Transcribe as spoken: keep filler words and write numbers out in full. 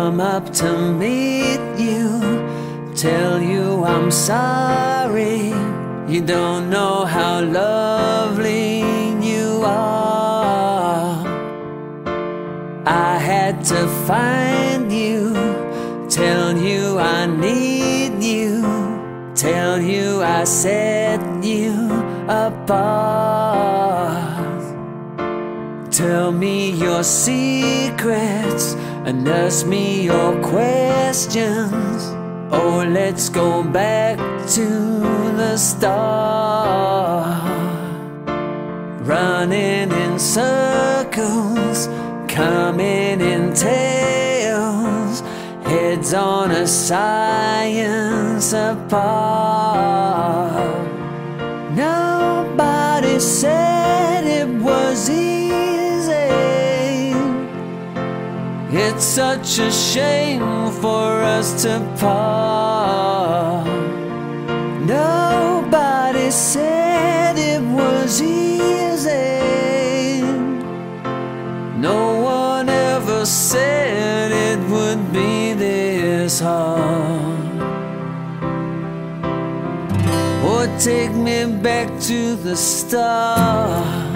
come up to meet you, tell you I'm sorry. You don't know how lovely you are. I had to find you, tell you I need you, tell you I set you apart. Tell me your secrets and ask me your questions. Oh, let's go back to the start. Running in circles, coming in tails, heads on a science apart. Nobody said it was easy. It's such a shame for us to part. Nobody said it was easy. No one ever said it would be this hard. Or take me back to the start.